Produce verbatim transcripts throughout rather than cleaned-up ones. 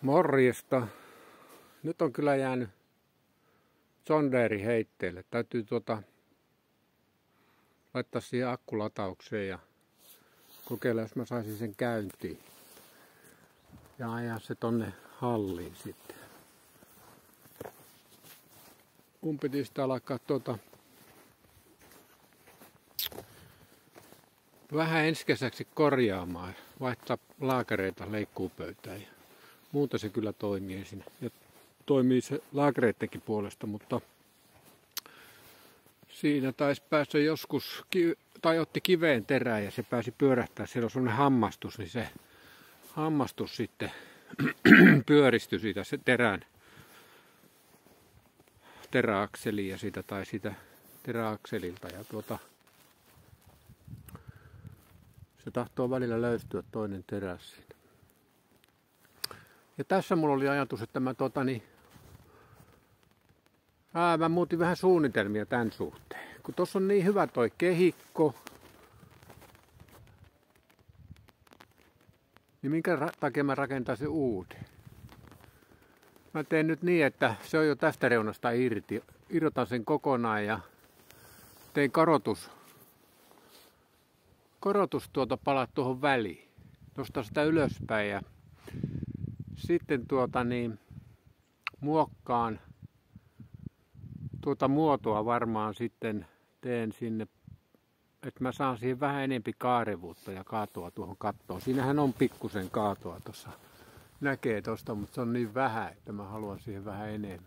Morjesta. Nyt on kyllä jäänyt John Deere heitteelle. Täytyy tuota laittaa siihen akkulataukseen ja kokeilla, jos mä saisin sen käyntiin. Ja ajaa se tonne halliin sitten. Mun piti sitä alkaa tuota vähän ensi kesäksi korjaamaan, vaihtaa laakereita leikkuupöytään. Ja muuta se kyllä toimii ensin. Ja toimii se laakereittenkin puolesta, mutta siinä taisi päästä joskus, tai otti kiveen terää ja se pääsi pyörähtää. Siellä on sellainen hammastus, niin se hammastus sitten pyöristyi siitä se terän teräakseliin ja siitä tai siitä teräakselilta. Ja tuota, se tahtoo välillä löystyä toinen teräs siitä. Ja tässä mulla oli ajatus, että mä, tota, niin, ää, mä muutin vähän suunnitelmia tämän suhteen. Kun tossa on niin hyvä toi kehikko, niin minkä takia mä rakentaisin uuden? Mä teen nyt niin, että se on jo tästä reunasta irti. Irrotan sen kokonaan ja tein korotus. Korotus tuota palat tuohon väliin. Nostan sitä ylöspäin ja sitten tuota niin muokkaan tuota muotoa varmaan sitten teen sinne, että mä saan siihen vähän enempi kaarevuutta ja kaatoa tuohon kattoon. Siinähän on pikkusen kaatoa tuossa. Näkee tosta, mutta se on niin vähän, että mä haluan siihen vähän enemmän.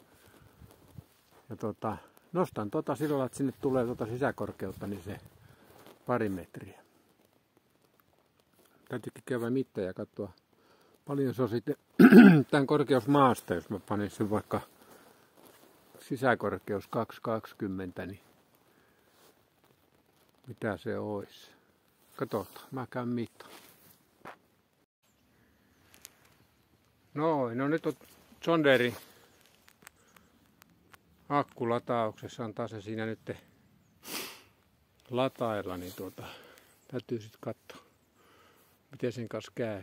Ja tota, nostan tota sillä lailla, että sinne tulee tota sisäkorkeutta, niin se pari metriä. Täytyykin käydä mittaa ja katsoa, paljon se on sitten tämän korkeus maasta, jos mä panen sen vaikka sisäkorkeus kaksi kaksikymmentä, niin mitä se olisi? Katsotaan, mä käyn mittaan. Noin, no nyt on John Deere akkulatauksessa, antaa se siinä nyt latailla, niin tuota, täytyy sitten katsoa, miten sen kanssa käy.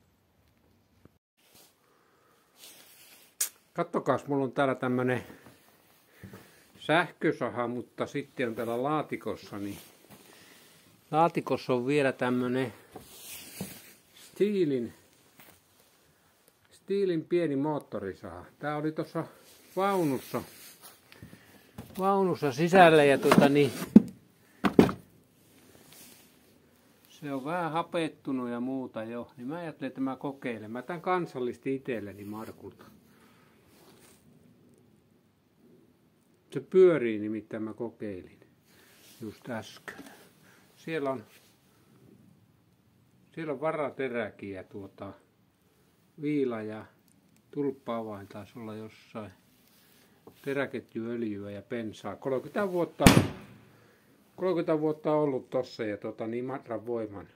Kattokaas, mulla on täällä tämmönen sähkösaha, mutta sitten on täällä laatikossa, niin laatikossa on vielä tämmönen Stihlin Stihlin pieni moottorisaha. Tää oli tuossa vaunussa, vaunussa sisällä ja tuota niin, se on vähän hapettunut ja muuta jo. Niin mä ajattelin, että mä kokeilen. Mä tän kansallisti itselleni Markulta. Se pyörii nimittäin, mä kokeilin just äsken. Siellä on, siellä on varateräkin ja tuota viila ja tulppa-avain taisi olla jossain. Teräketjuöljyä ja bensaa. kolmekymmentä vuotta, kolmekymmentä vuotta on ollut tossa ja tota, niin Matran voiman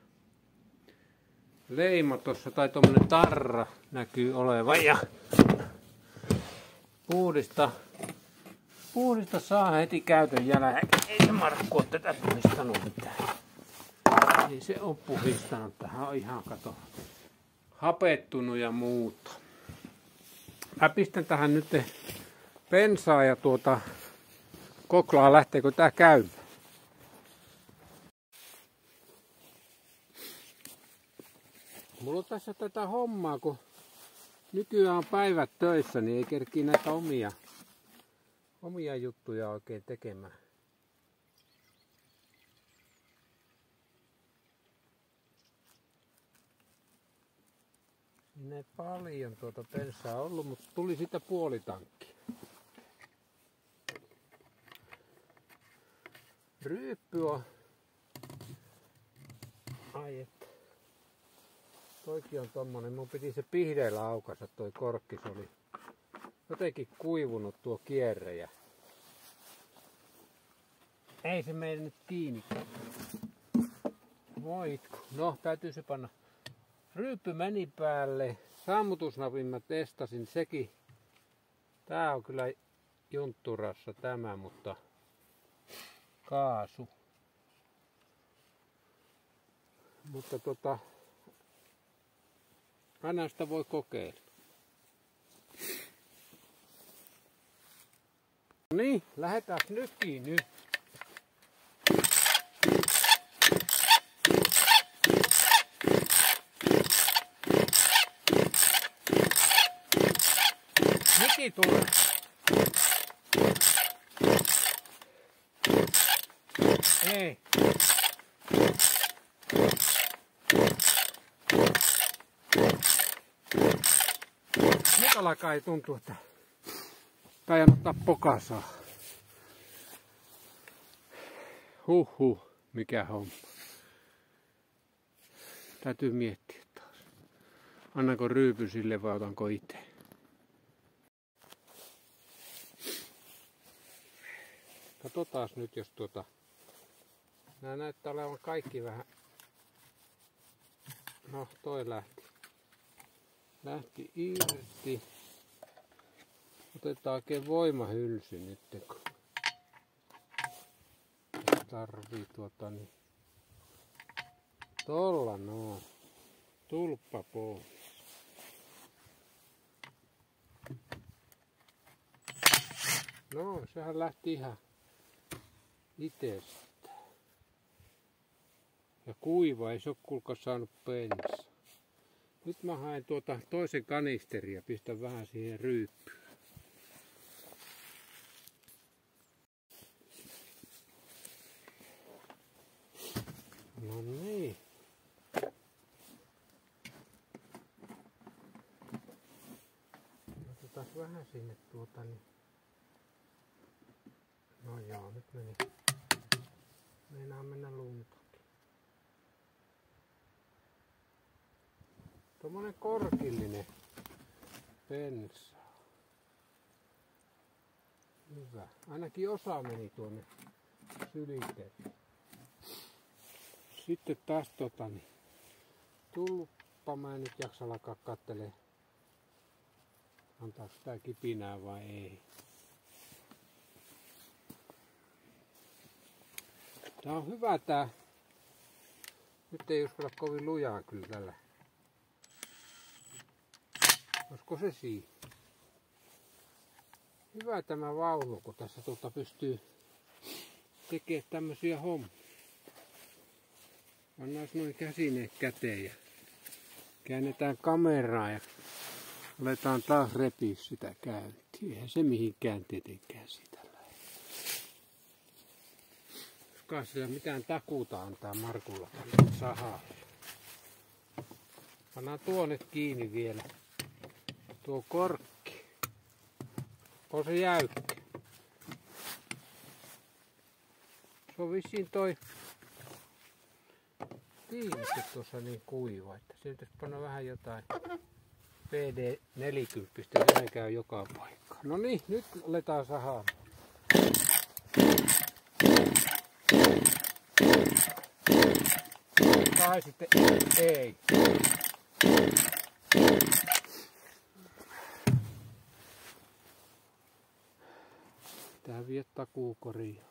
leima tossa tai tommonen tarra näkyy olevan ja puhdista, puhdista saa heti käytön jälkeen. Ei se Markku ole tätä puhistanut mitään. Ei se ole puhistanut. Tähän on ihan kato hapettunut ja muuta. Mä pistän tähän nyt bensaa ja tuota koklaa, lähteekö tää käymään. Mulla on tässä tätä hommaa, kun nykyään on päivät töissä, niin ei kerkii näitä omia, omia juttuja oikein tekemään. Siinä ei paljon tuota bensaa ollut, mutta tuli siitä puoli tankki. Ryyppy on. Ai että. Toikin on tommonen. Mun piti se pihdeillä aukasta toi korkki. Se oli jotenkin kuivunut tuo kierre. Ja ei se meidän nyt kiinni. Voitku. No täytyy se panna. Ryyppy meni päälle. Sammutusnapin mä testasin sekin. Tää on kyllä juntturassa tämä, mutta kaasu. Mutta tota, aina sitä voi kokeilla. niin, lähdetään nytkin nyt. Miki tulee. Ei. Nyt alkaa ei tuntua, että taidan ottaa pokasaa. Huhhuh, mikä homma. Täytyy miettiä taas. Annanko ryypyn sille vai otanko itse? Katsotaan nyt, jos tuota... Nää näyttää olevan kaikki vähän... No, toi lähti. Lähti irti. Otetaan oikein voimahylsy nyt, kun tarvii tuota niin. Tolla noin. Tulppa pois. No, sehän lähti ihan itsestään. Ja kuiva, ei se ole kuulkaa saanut pensaa. Nyt mä haen tuota toisen kanisterin ja pistän vähän siihen ryyppyyn. No niin. Otetaan vähän sinne tuota niin. No joo, nyt meni. Meinaa mennä luntakin. Tuommoinen korkillinen pensa. Hyvä. Ainakin osa meni tuonne syliteen. Sitten taas tota niin. Tulppa mä en nyt jaksa alkaa kattelee. Antaako tää kipinää vai ei. Tää on hyvä tää. Nyt ei uskalla kovin lujaa kyllä tällä. Olisiko se siinä? Hyvä tämä vaunu, kun tässä tuota pystyy tekemään tämmösiä hommia. Pannaan noin käsineet käteen ja käännetään kameraa ja aletaan taas repiä sitä käyntiä. Eihän se mihinkään tietenkään sitä lähde. Joskaan sillä mitään takuuta antaa Markulla tälle sahalle. Pannaan tuo nyt kiinni vielä. Tuo korkki. On se jäykkä. Se on vissiin toi tiimitty tuossa niin kuiva, että se pitäisi panna vähän jotain P D neljäkymmentä, se käy joka paikkaan. No niin, nyt aletaan sahaa. Tai sitten ei. Tää vie takuukorjaukseen.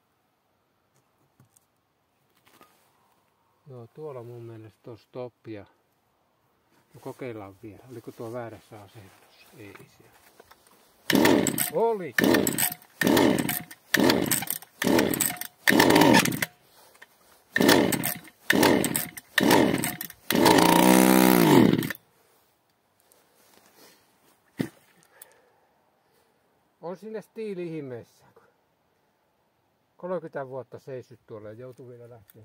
Joo, tuolla mun mielestä on stoppia. No kokeillaan vielä. Oliko tuo väärässä asennossa? Ei siellä. Oli! On sinne stiili ihmeessä. kolmekymmentä vuotta seissyt tuolla ja joutuu vielä lähteä.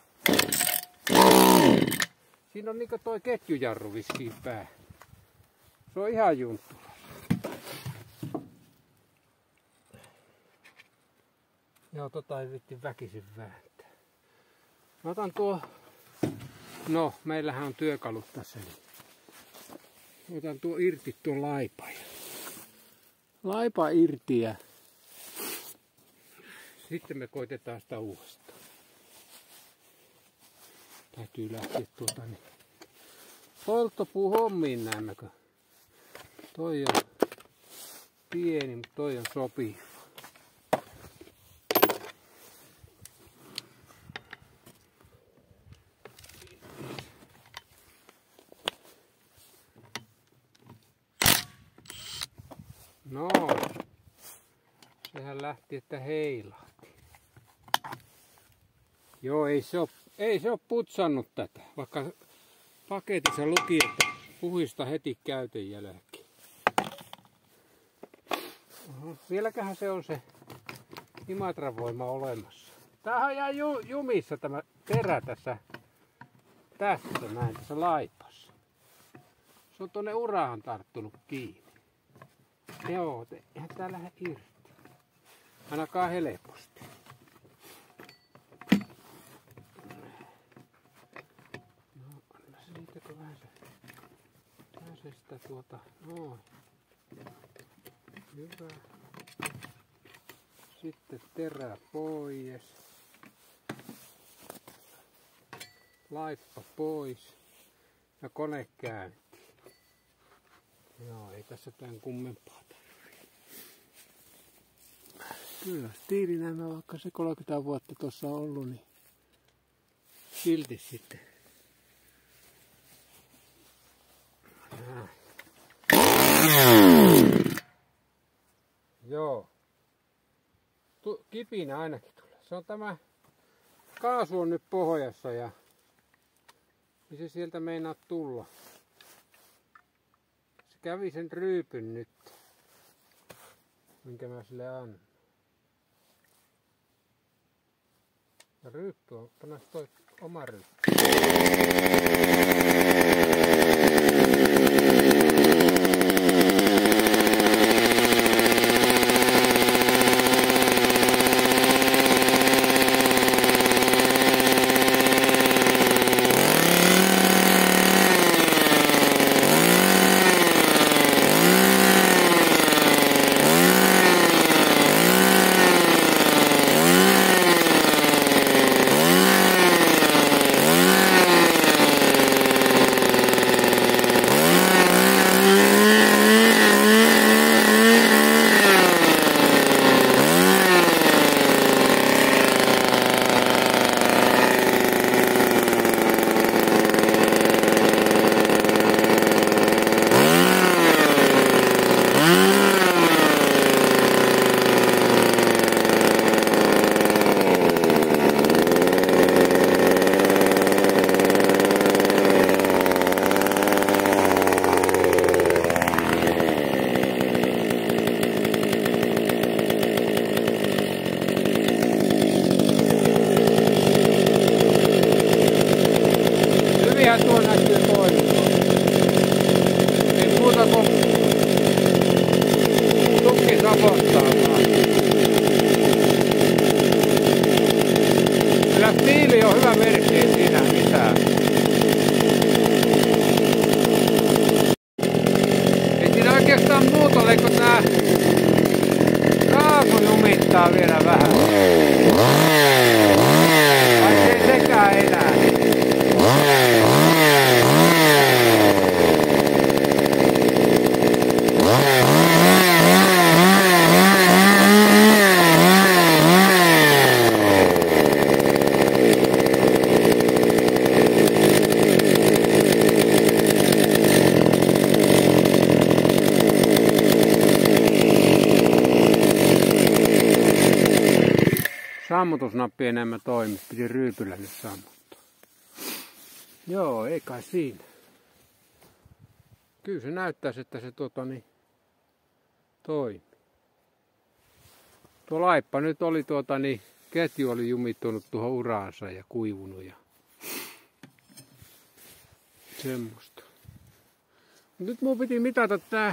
Siinä on niinku toi ketjujarru vissiin pää. Se on ihan junttula. Joo, tota ei vitti väkisin vääntää. Mä otan tuo... No, meillähän on työkalut tässä. Niin. Otan tuo irti tuon laipa. Laipa irti ja... Sitten me koitetaan sitä uudestaan. Täytyy lähteä tuota niin polttopuu hommiin näemmekö. Toi on pieni, mutta toi on sopiva. No, Sehän lähti, että heilahti. Joo, ei se ole, ei se ole putsannut tätä, vaikka paketissa luki, että puhista heti käytön jälkeen. Oho, vieläköhän se on se Imatran voima olemassa. Tämähän jää ju, jumissa tämä terä tässä, tässä näin, tässä laipassa. Se on tuonne urahan tarttunut kiinni. Joo, eihän tää lähde irti. Ainakaan helposti. No, siitäkö vähän se, vähän se sitä tuota, noin. Hyvä. Sitten terä pois. Laippa pois. Ja kone käyntiin. Joo, ei tässä tämän kummempaa tarvitse. Kyllä, stiilinämä, vaikka se kolmekymmentä vuotta tuossa on ollut, niin silti sitten. Joo. Tu kipinä ainakin tulee. Se on tämä kaasu on nyt pohjassa ja niin se sieltä meinaa tulla. Se kävi sen ryypyn nyt, minkä mä sille annan. Ja ryyppy on, pannaan toi oma ryyppy. Tuo näkyy toimintaa. Ei muuta kuin tukki sapottaa vaan. Kyllä stiili on hyvä merkki, ei siinä mitään. Ei siinä oikeastaan muuta ole, kun tää kaasu jumittaa vielä vähän. Vaikka ei sekään enää. Sammutusnappi enemmän toimi, piti ryypyllä nyt sammuttaa. Joo, ei kai siinä. Kyllä se näyttäisi, että se tota, niin, toimi. Tuo laippa nyt oli tuota, niin, ketju oli jumittunut tuohon uraansa ja kuivunut ja semmoista. Nyt mun piti mitata tää,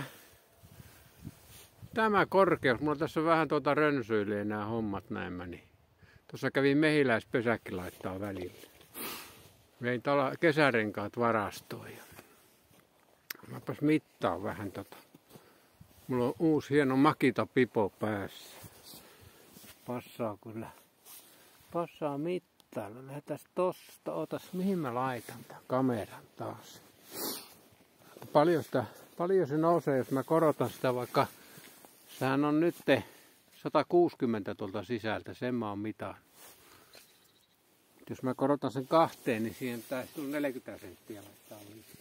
tämä korkeus. Mulla tässä on vähän tuota rönsyilee nämä hommat näemmä, niin tuossa kävin mehiläispesäkki laittaa välillä. Vein tala, kesärenkaat varastoon ja mäpäs mittaan vähän tota. Mulla on uusi hieno Makita pipo päässä. Passaa kyllä. Passaa mittailla. Lähdetään tosta. Otas, mihin mä laitan tämän kameran taas. Paljon, sitä, paljon se nousee, jos mä korotan sitä, vaikka sehän on nyt sata kuusikymmentä tuolta sisältä. Sen mä oon mitään. Jos mä korotan sen kahteen, niin siihen taisi tulla neljäkymmentä senttiä laittaa lisää.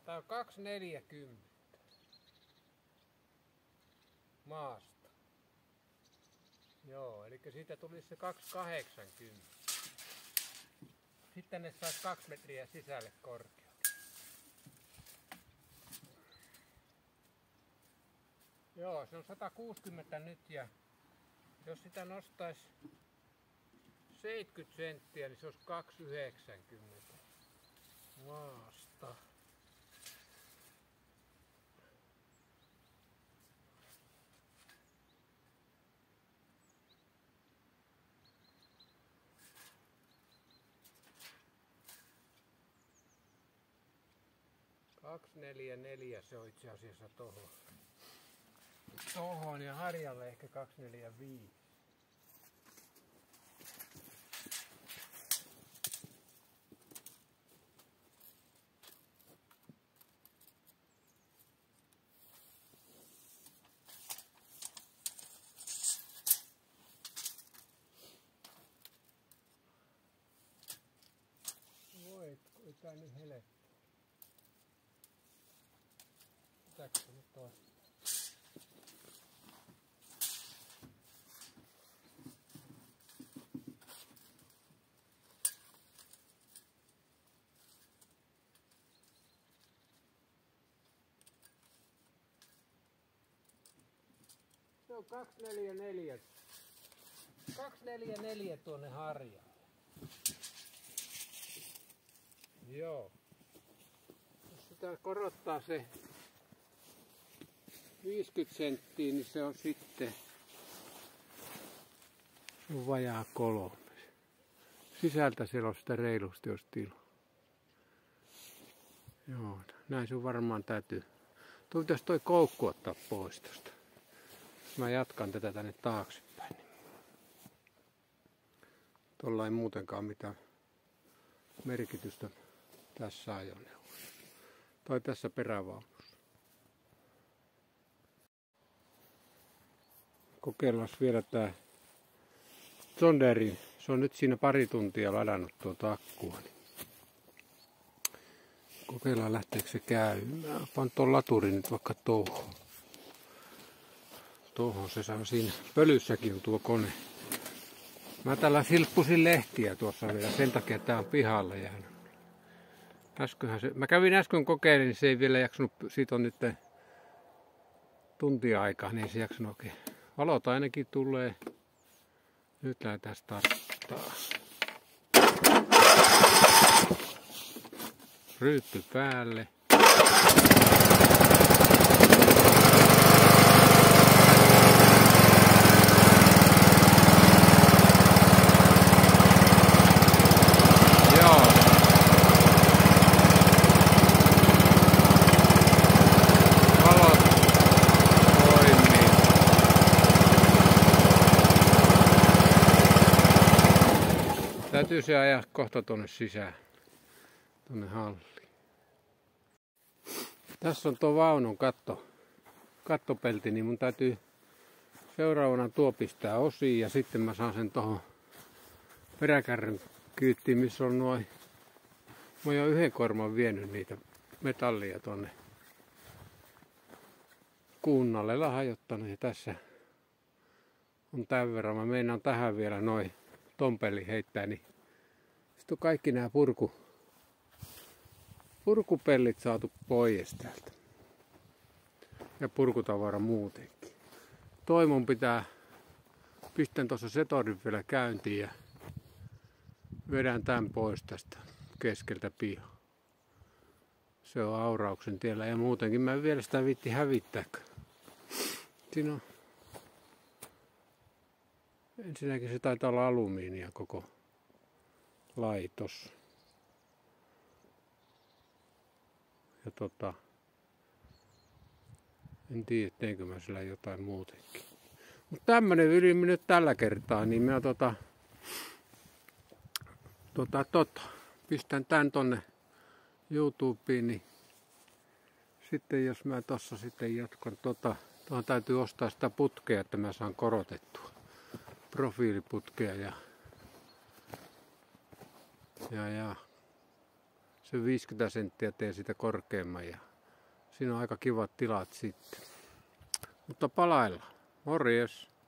Tää on kaksi neljäkymmentä maasta. Joo, eli siitä tulisi se kaksi kahdeksankymmentä. Sitten ne saisi kaksi metriä sisälle korkealle. Joo, se on sata kuusikymmentä nyt ja jos sitä nostaisi seitsemänkymmentä senttiä, niin se olisi kaksi yhdeksänkymmentä maasta. kaksi neljä neljä se on itse asiassa tohon. Tohon ja harjalle ehkä kaksi neljä viisi. Voi, ei tää niin helppo. Pitääkö se nyt toista? Se on kaksi neljä neljä. kaksi neljä neljä tuonne harjalle. Joo. Jos sitä korottaa se viisikymmentä senttiä, niin se on sitten se on vajaa kolme. Sisältä siellä on sitä reilusti jos tilo. Joo, näin se varmaan täytyy. Tuo pitäisi toi koukku ottaa pois tosta. Mä jatkan tätä tänne taaksepäin. Tuolla ei muutenkaan mitään merkitystä tässä ajoneuvossa. Tai tässä perävaunussa. Kokeillaan vielä tää John Deere. Se on nyt siinä pari tuntia ladannut tuota akkua. Kokeillaan lähteekö se käymään. Pan tuon laturin nyt vaikka tuohon. Tuohon se saa siinä. Pölyssäkin on tuo kone. Mä tällä silppusin lehtiä tuossa vielä. Sen takia että tää on pihalle jäänyt. Äsköhän se, mä kävin äsken kokeilin, niin se ei vielä jaksanut. Siitä on nyt tuntia aikaa, niin ei se jaksanut oikein. Valot ainakin tulee. Nyt lähdetään starttaa. Ryyppy päälle. Joo. Valot toimii. Täytyy se ajaa kohta tuonne sisään. Tuonne halliin. Tässä on tuo vaunun katto, kattopelti, niin mun täytyy seuraavana tuo pistää osiin ja sitten mä saan sen tuohon peräkärryn kyyttiin, missä on noin, mä oon jo yhden korman vienyt niitä metallia tuonne kunnallella hajottanut ja tässä on tämän verran. Mä meinaan tähän vielä noin tompeli heittää, niin sitten on kaikki nämä purku Purkupellit saatu pois täältä. Ja purkutavara muutenkin. Toi mun pitää, pistän tuossa setorin vielä käyntiin ja vedän tämän pois tästä keskeltä pihaa. Se on aurauksen tiellä ja muutenkin mä en vielä sitä viitti hävittää. Siinä on, ensinnäkin se taitaa olla alumiinia koko laitos. Ja tota, en tiedä teinkö mä sillä jotain muutenkin. Mutta tämmönen ylimme nyt tällä kertaa, niin mä tota, tota, tota, pistän tän tonne YouTubeen, niin sitten jos mä tossa sitten jatkan tota, tuohon täytyy ostaa sitä putkea, että mä saan korotettua profiiliputkea ja ja ja se viisikymmentä senttiä teen sitä korkeamman ja siinä on aika kivat tilat sitten. Mutta palailla. Morjes!